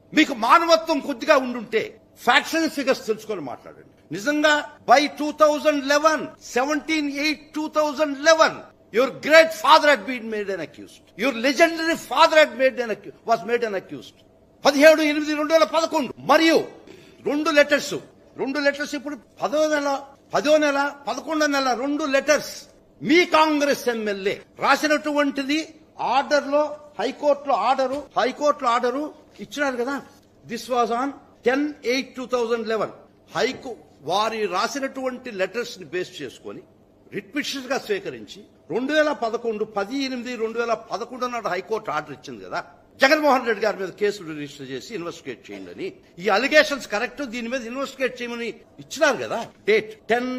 మీకు మానవత్వం కొద్దిగా ఉండుంటే ఫ్యాక్ట్స్ అండ్ ఫిగర్స్ తెలుసుకొని మాట్లాడండి. నిజంగా by 2011, 17/8/2011 your great father had been made an accused. Your legendary father had was made an accused. 17/8/2011 మరియు రెండు లెటర్స్ ఇప్పుడు 10వ నెల 11వ నెల 2 లెటర్స్ మీ కాంగ్రెస్ ఎమ్మెల్యే రాసినటువంటిది ఆర్డర్ లో హైకోర్టులో ఆర్డరు ఇచ్చినారు కదా. This was on 10/8/2011. వారి రాసినటువంటి లెటర్స్ ని బేస్ చేసుకుని రిట్ పిటిషన్ గా స్వీకరించి 10/8/2011 నాడు హైకోర్టు ఆర్డర్ ఇచ్చింది కదా. జగన్మోహన్ రెడ్డి గారి మీద కేసులు రిజిస్టర్ చేసి ఇన్వెస్టిగేట్ చేయండి అని. ఈ అలిగేషన్స్ కరెక్ట్, దీని మీద ఇన్వెస్టిగేట్ చేయమని ఇచ్చినారు కదా. డేట్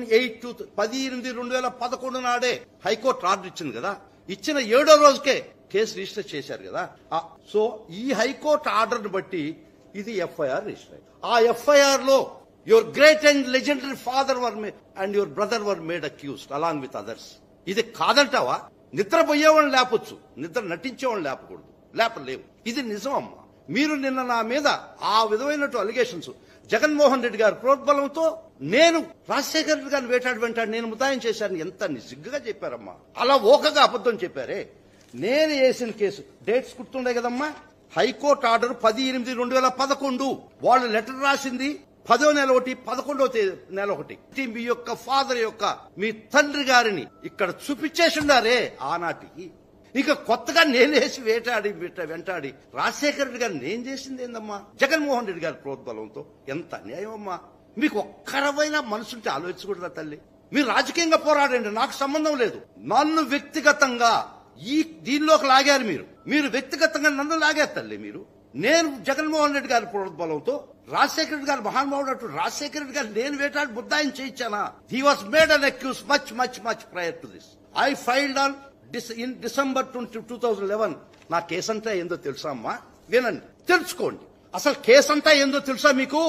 10/8/2011 నాడే హైకోర్టు ఆర్డర్ ఇచ్చింది కదా. ఇచ్చిన 7వ రోజుకే కేసు రిజిస్టర్ చేశారు కదా. సో ఈ హైకోర్టు ఆర్డర్ ని బట్టి ఇది ఎఫ్ఐఆర్ రిజిస్టర్ అయింది. ఆ ఎఫ్ఐఆర్ లో your great and legendary father and your brother were made accused along with others. ఇది కాదంటావా? నిద్రపోయేవాళ్ళని లేపొచ్చు, నిద్ర నటించేవాళ్ళని లేపకూడదు, లేపలేవు. ఇది నిజం అమ్మా. మీరు నిన్న నా మీద ఆ విధమైనటువంటి అలిగేషన్స్ జగన్మోహన్ రెడ్డి గారి ప్రోద్బలంతో నేను రాజశేఖర రెడ్డి గారిని వెంటాడు నేను ముద్దాయం చేశాను ఎంత నిజంగా చెప్పారమ్మా. అలా ఓకగా అబద్ధం చెప్పారే. నేను వేసిన కేసు డేట్స్ గుర్తుండే కదమ్మా. High court order 10/8/2011. వాళ్ళు లెటర్ రాసింది 10వ నెల 1, 11వ నెల 1. మీ యొక్క ఫాదర్ యొక్క మీ తండ్రి గారిని ఇక్కడ చూపించేసిండారే ఆనాటికి. ఇక కొత్తగా నేనేసి వెంటాడి రాజశేఖర రెడ్డి గారిని నేను చేసింది ఏందమ్మా? జగన్మోహన్ రెడ్డి గారి ప్రోద్బలంతో. ఎంత అన్యాయం అమ్మా. మీకు ఒక్కరవైనా మనసుంటే ఆలోచించకూడదా తల్లి? మీరు రాజకీయంగా పోరాడండి, నాకు సంబంధం లేదు. నన్ను వ్యక్తిగతంగా దీనిలోకి లాగారు మీరు వ్యక్తిగతంగా నన్ను లాగారు తల్లి. నేను జగన్మోహన్ రెడ్డి గారి ప్రోద్బలంతో రాజశేఖర రెడ్డి గారు మహానుభావుడు రాజశేఖర రెడ్డి గారు నేను వేటాడి ముద్దాయం చేయించానా? He was made an accuse much prior to this. I filed on in December 2011. నా కేసు అంతా ఏందో తెలుసా అమ్మా? వినండి, తెలుసుకోండి. అసలు కేసు అంతా ఏందో తెలుసా మీకు?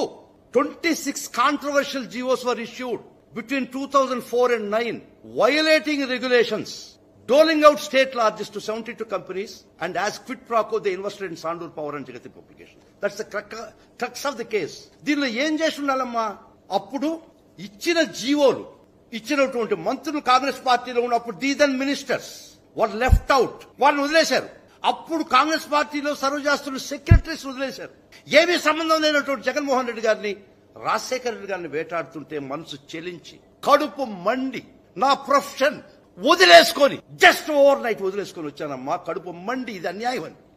26 controversial GOs were issued between 2004 and 2009 violating regulations, doling out state largesse to 72 companies, and as quid pro quo they invested in Sandur Power and Jagati Publication. That's the crux of the case. దీనిలో ఏం చేసి ఉండాలమ్మా? అప్పుడు ఇచ్చిన జీవోలు ఇచ్చినటువంటి మంత్రులు కాంగ్రెస్ పార్టీలో ఉన్నప్పుడు దీదన్ మినిస్టర్స్ వాళ్ళు లెఫ్ట్ అవుట్, వాళ్ళని వదిలేశారు. అప్పుడు కాంగ్రెస్ పార్టీలో సర్వ్ చేస్తున్న సెక్రటరీస్ వదిలేశారు. ఏమీ సంబంధం లేనటువంటి జగన్మోహన్ రెడ్డి గారిని రాజశేఖర రెడ్డి గారిని వేటాడుతుంటే మనసు చెలించి కడుపు మండి నా ప్రొఫెషన్ వదిలేసుకొని జస్ట్ ఓవర్ నైట్ వదిలేసుకొని వచ్చానమ్మా. కడుపు మండి ఇది అన్యాయం అని.